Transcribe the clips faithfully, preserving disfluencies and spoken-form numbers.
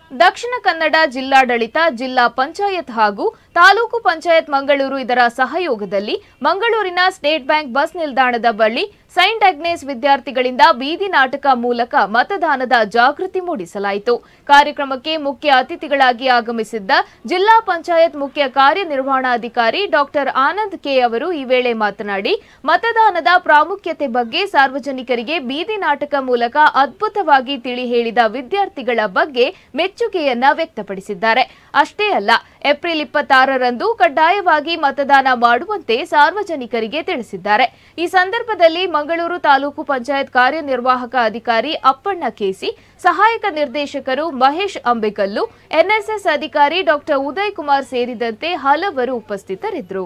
ದಕ್ಷಿಣ ಕನ್ನಡ ಜಿಲ್ಲಾಡಳಿತ, ಜಿಲ್ಲಾ ಪಂಚಾಯತ್ ಹಾಗೂ ತಾಲೂಕು ಪಂಚಾಯತ್ ಮಂಗಳೂರು ಇದರ ಸಹಯೋಗದಲ್ಲಿ ಮಂಗಳೂರಿನ ಸ್ಟೇಟ್ ಬ್ಯಾಂಕ್ ಬಸ್ ನಿಲ್ದಾಣದ ಬಳಿ ಸೈಂಟ್ ಅಗ್ನೇಸ್ ವಿದ್ಯಾರ್ಥಿಗಳಿಂದ ಬೀದಿ ನಾಟಕ ಮೂಲಕ ಮತದಾನದ ಜಾಗೃತಿ ಮೂಡಿಸಲಾಯಿತು. ಕಾರ್ಯಕ್ರಮಕ್ಕೆ ಮುಖ್ಯ ಅತಿಥಿಗಳಾಗಿ ಆಗಮಿಸಿದ್ದ ಜಿಲ್ಲಾ ಪಂಚಾಯತ್ ಮುಖ್ಯ ಕಾರ್ಯನಿರ್ವಹಣಾಧಿಕಾರಿ ಡಾಕ್ಟರ್ ಆನಂದ್ ಕೆ ಅವರು ಈ ವೇಳೆ ಮಾತನಾಡಿ, ಮತದಾನದ ಪ್ರಾಮುಖ್ಯತೆ ಬಗ್ಗೆ ಸಾರ್ವಜನಿಕರಿಗೆ ಬೀದಿ ನಾಟಕ ಮೂಲಕ ಅದ್ಭುತವಾಗಿ ತಿಳಿ ಹೇಳಿದ ವಿದ್ಯಾರ್ಥಿಗಳ ಬಗ್ಗೆ ಮೆಚ್ಚುಗೆಯನ್ನ ವ್ಯಕ್ತಪಡಿಸಿದ್ದಾರೆ. ಅಷ್ಟೇ ಅಲ್ಲ, ಏಪ್ರಿಲ್ ಇಪ್ಪತ್ತಾರರಂದು ಕಡ್ಡಾಯವಾಗಿ ಮತದಾನ ಮಾಡುವಂತೆ ಸಾರ್ವಜನಿಕರಿಗೆ ತಿಳಿಸಿದ್ದಾರೆ. ಈ ಸಂದರ್ಭದಲ್ಲಿ ಮಂಗಳೂರು ತಾಲೂಕು ಪಂಚಾಯತ್ ಕಾರ್ಯನಿರ್ವಾಹಕ ಅಧಿಕಾರಿ ಅಪ್ಪಣ್ಣ ಕೇಸಿ, ಸಹಾಯಕ ನಿರ್ದೇಶಕರು ಮಹೇಶ್ ಅಂಬೇಕಲ್ಲು, ಎನ್ಎಸ್ಎಸ್ ಅಧಿಕಾರಿ ಡಾಕ್ಟರ್ ಉದಯ್ ಕುಮಾರ್ ಸೇರಿದಂತೆ ಹಲವರು ಉಪಸ್ಥಿತರಿದ್ದರು.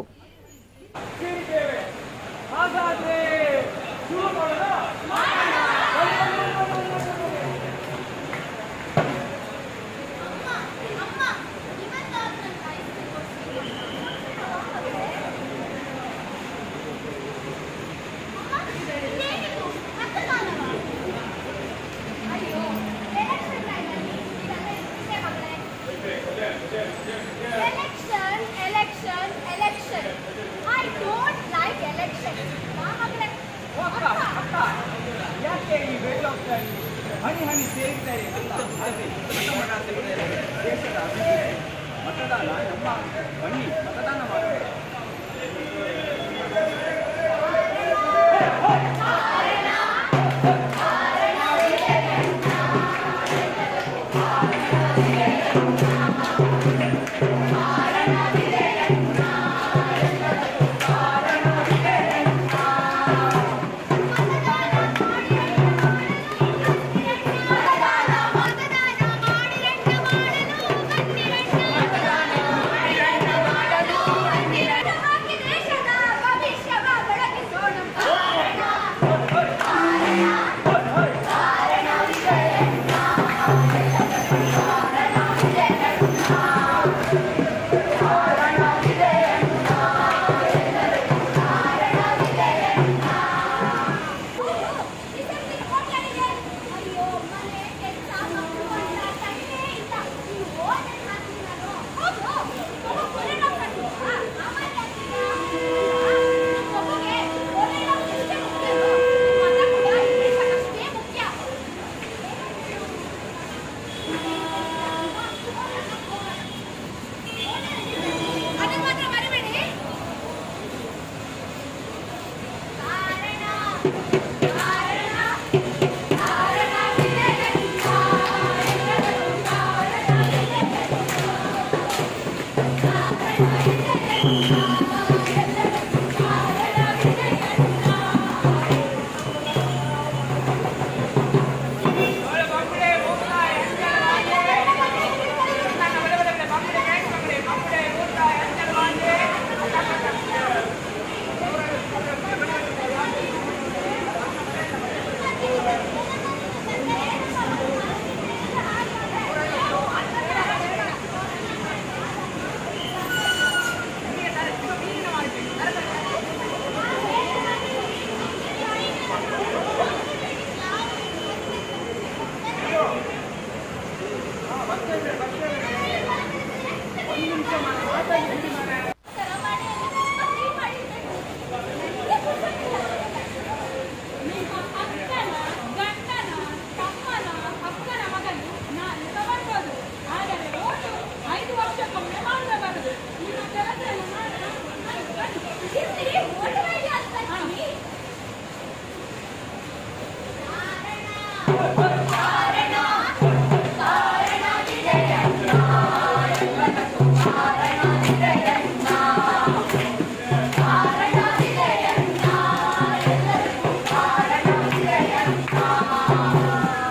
Election, election, election. I don't like election. ಅಕ್ಕ ಅಕ್ಕ ಯಾಕೆ ಈ ವೇಟ್ ಆಗ್ತಾ ಇದೆ? ಹನಿ ಹನಿ ಸೇರ್ತಾ ಇದೆ ಅಂತ ಹಾಗೆ ದೇಶದ ಅಭಿವೃದ್ಧಿ ಮತದಾನ ನಮ್ಮ ಬನ್ನಿ ಮತದಾನ ಮಾಡಬೇಕು. Thank you.